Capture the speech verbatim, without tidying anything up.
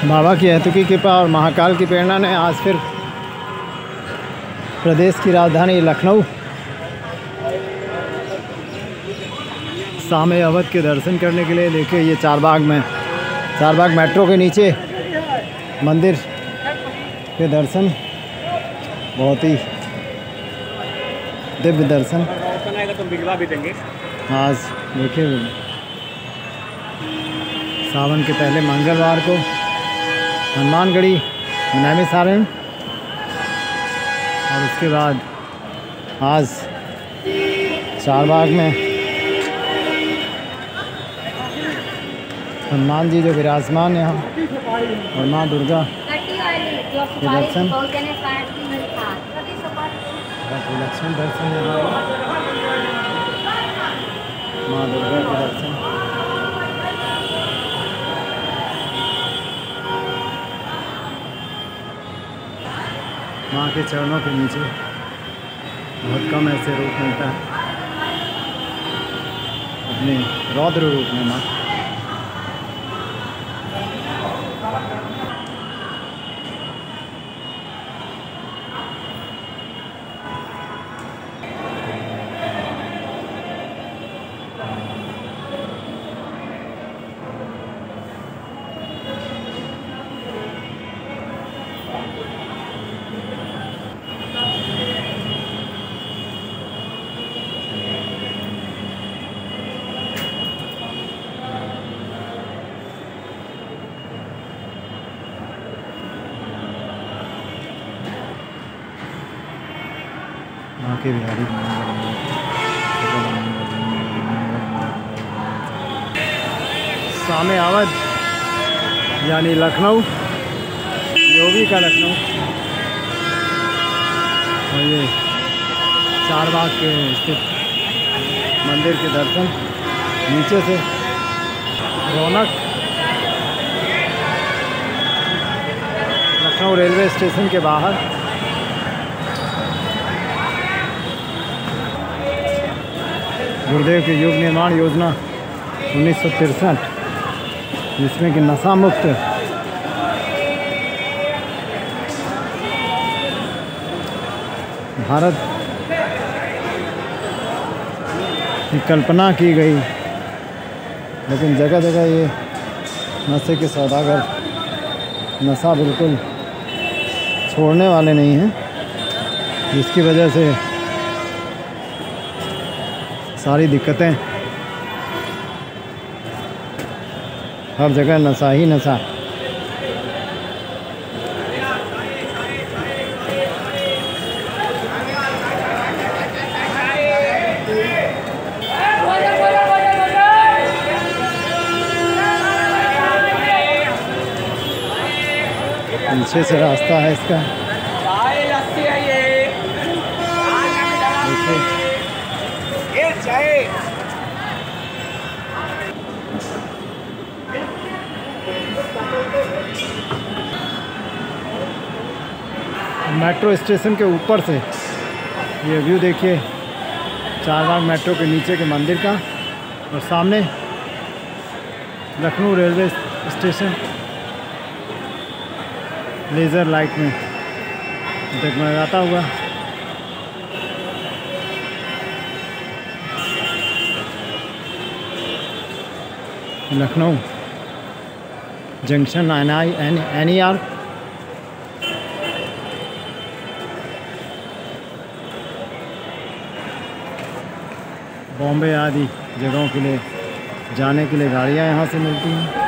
बाबा की अतुकी कृपा और महाकाल की प्रेरणा ने आज फिर प्रदेश की राजधानी लखनऊ शाम अवध के दर्शन करने के लिए देखिए ये चारबाग में चारबाग मेट्रो के नीचे मंदिर के दर्शन, बहुत ही दिव्य दर्शन। तो बिगवा भी देंगे। आज देखिए सावन के पहले मंगलवार को हनुमानगढ़ी नैमी सारण और उसके बाद आज चारबाग में हनुमान जी जो विराजमान यहाँ और माँ दुर्गा के दर्शन, विलक्षण दर्शन यहाँ माँ दुर्गा के दर्शन। माँ के चरणों के नीचे बहुत कम ऐसे रूप मिलता है, अपने रौद्र रूप में माँ। माँ के बिहारी शाम अवध यानी लखनऊ, योगी का लखनऊ। और ये चारबाग के स्थित मंदिर के दर्शन, नीचे से रौनक। लखनऊ रेलवे स्टेशन के बाहर गुरुदेव की युग निर्माण योजना उन्नीस सौ तिरसठ, जिसमें कि नशा मुक्त भारत की कल्पना की गई, लेकिन जगह जगह ये नशे के सौदागर नशा बिल्कुल छोड़ने वाले नहीं हैं, जिसकी वजह से सारी दिक्कतें, हर जगह नशा ही नशा। पीछे से रास्ता है इसका, देखिए मेट्रो स्टेशन के ऊपर से ये व्यू देखिए, चारबाग मेट्रो के नीचे के मंदिर का, और सामने Lucknow railway station laser light में जगमगाता हुआ। Lucknow junction N I N N E R Bombay आदि जगहों के लिए जाने के लिए गाड़ियाँ यहाँ से मिलती हैं।